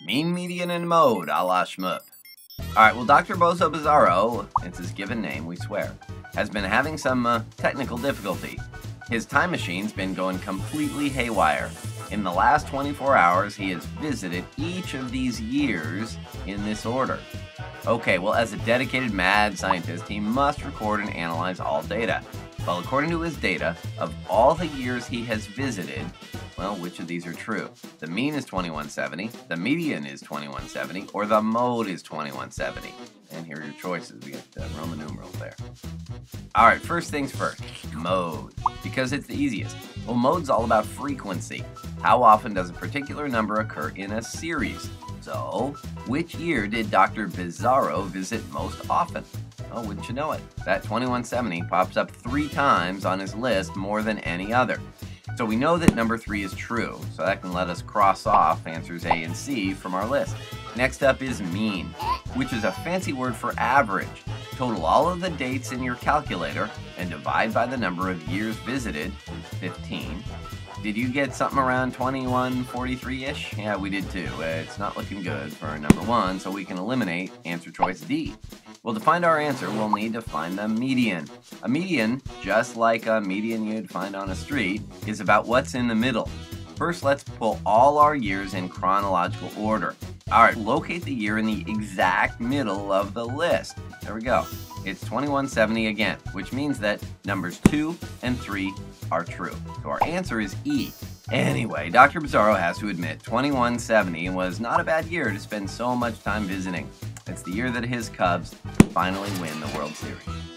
Mean median and mode a la Shmoop. Alright, well, Dr. Bozo Bizarro, it's his given name, we swear, has been having some technical difficulty. His time machine's been going completely haywire. In the last 24 hours, he has visited each of these years in this order. Okay, well, as a dedicated mad scientist, he must record and analyze all data. Well, according to his data, of all the years he has visited, well, which of these are true? The mean is 2170, the median is 2170, or the mode is 2170. And here are your choices. We get the Roman numerals there. Alright, first things first, mode, because it's the easiest. Well, mode's all about frequency. How often does a particular number occur in a series? So, which year did Dr. Bizarro visit most often? Oh, wouldn't you know it? That 2170 pops up 3 times on his list more than any other. So we know that number 3 is true, so that can let us cross off answers A and C from our list. Next up is mean, which is a fancy word for average. Total all of the dates in your calculator and divide by the number of years visited, 15. Did you get something around 2143-ish? Yeah, we did too. It's not looking good for number 1, so we can eliminate answer choice D. Well, to find our answer, we'll need to find the median. A median, just like a median you'd find on a street, is about what's in the middle. First, let's pull all our years in chronological order. Alright, locate the year in the exact middle of the list. There we go. It's 2170 again, which means that numbers 2 and 3 are true. So our answer is E. Anyway, Dr. Bizarro has to admit 2170 was not a bad year to spend so much time visiting. It's the year that his Cubs finally win the World Series.